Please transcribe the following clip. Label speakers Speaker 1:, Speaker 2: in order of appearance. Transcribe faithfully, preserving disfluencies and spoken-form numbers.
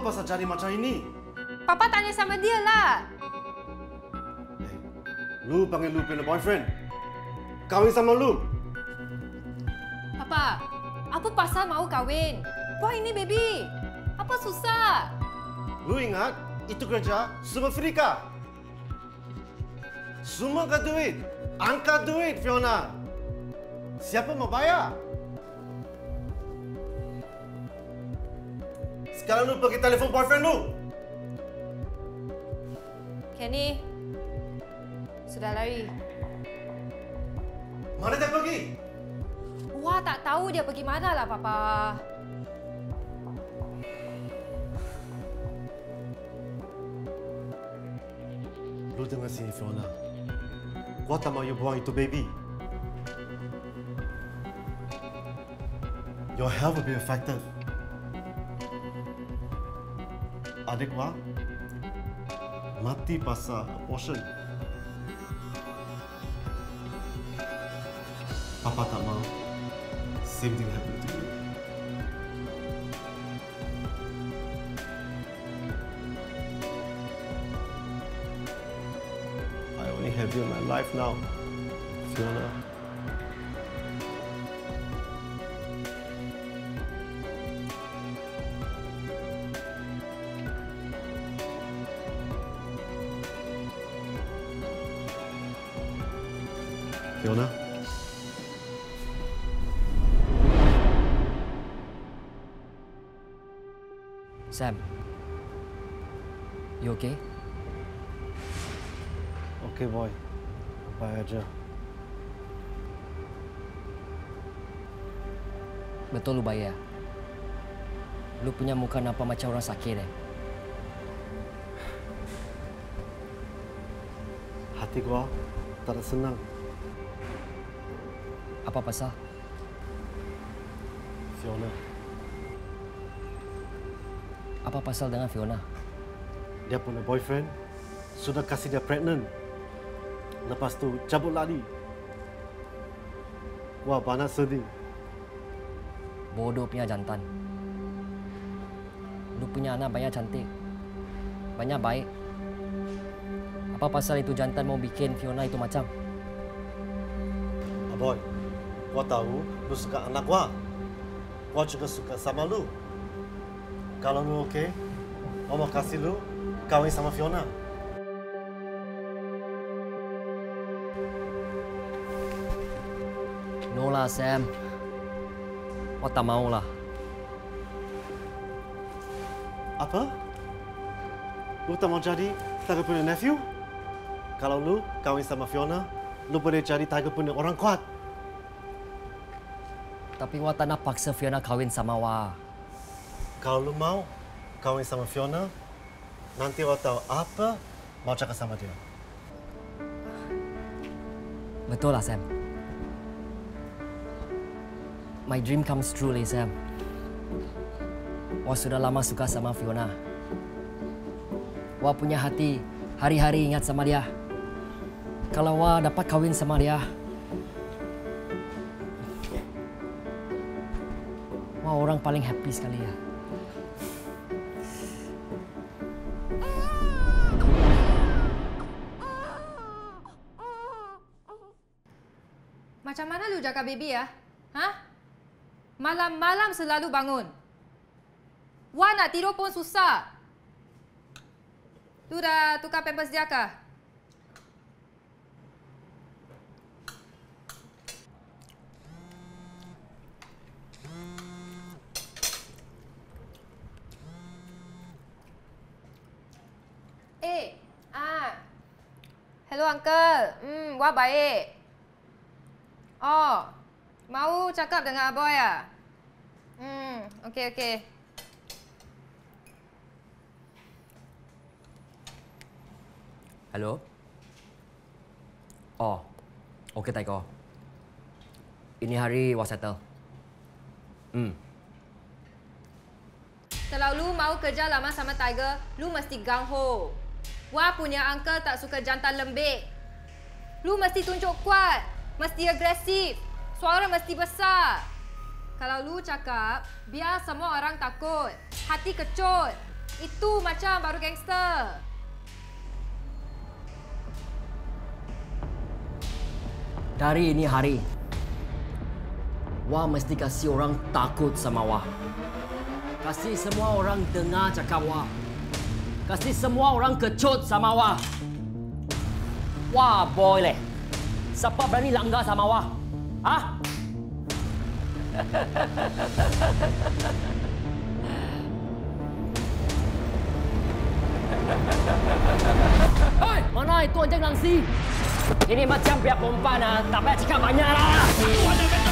Speaker 1: pasal jadi macam ini?
Speaker 2: Papa tanya sama dia lah.
Speaker 1: Hey, lu panggil lu punya boyfriend. Kawin sama lu.
Speaker 2: Papa, apa pasal mau kawin? Wah ini baby. Apa susah?
Speaker 1: Lu ingat, itu kerja semua Frika. Semua ke duit. Angkat duit, Fiona. Siapa mau bayar? Sekarang lu pergi telefon boyfriend lu.
Speaker 2: Kenny, sudah lari.
Speaker 1: Mana dia pergi?
Speaker 2: Wah, tak tahu dia pergi mana lah, Papa.
Speaker 1: Lu dengar sini, Fiona. Gua tak mau you buang itu baby. Your health will be affected. Adik gua mati pasal abortion. Papa tak mau same thing happen to you. I only have you in my life now, Fiona. Fiona?
Speaker 3: Sam, you okay?
Speaker 1: Okay, boy. Bye aja.
Speaker 3: Betul lu bayar. Lu punya muka nampak macam orang sakit eh.
Speaker 1: Hati gua tak senang.
Speaker 3: Apa pasal?
Speaker 1: Fiona.
Speaker 3: Apa pasal dengan Fiona?
Speaker 1: Dia punya boyfriend sudah kasih dia pregnant. Lepas tu cabut lari. Wah, banyak sedih.
Speaker 3: Bodoh punya jantan. Lu punya anak banyak cantik. Banyak baik. Apa pasal itu jantan mau bikin Fiona itu macam?
Speaker 1: Aboy, gua tahu lu suka anak gua. Gua juga suka sama lu. Kalau lu okey, gua mau kasih lu kawin sama Fiona.
Speaker 3: No lah, Sam. Gua tak mau lah.
Speaker 1: Apa? Lu tak mau jadi Tiger punya nephew? Kalau lu kawin sama Fiona, lu boleh jadi Tiger punya orang kuat.
Speaker 3: Tapi Wah tak nak paksa Fiona kawin sama Wah.
Speaker 1: Kalau lu mau kawin sama Fiona, nanti Wah tahu apa mau cakap sama dia.
Speaker 3: Betul lah, Sam. My dream comes true, lah, Sam. Wah sudah lama suka sama Fiona. Wah punya hati hari-hari ingat sama dia. Kalau Wah dapat kawin sama dia, Wah orang paling happy sekali ya.
Speaker 2: Macam mana lu jaga baby ya? Hah? Malam-malam selalu bangun. Wah nak tidur pun susah. Lu dah tukar pampers dia kah? Eh, ah. Hello uncle. Hmm, wah baik. Oh, mau cakap dengan aboy ya? Hmm, okey okey.
Speaker 3: Halo? Oh, okey Taiko. Ini hari Wah settle. Hmm.
Speaker 2: Kalau lu mau kerja lama sama Tiger, lu mesti gung ho. Wah punya uncle tak suka jantan lembik. Lu mesti tunjuk kuat, mesti agresif, suara mesti besar. Kalau lu cakap, biar semua orang takut, hati kecut. Itu macam baru gangster.
Speaker 3: Dari ini hari, Wah mesti kasih orang takut sama Wah. Kasih semua orang dengar cakap Wah. Kasih semua orang kecut sama Wah. Wah boleh. Siapa berani langgar sama Wah? Hah? Hei, mana itu anjing Langsi? Ini macam pihak perempuan, tak payah cakap banyak lah.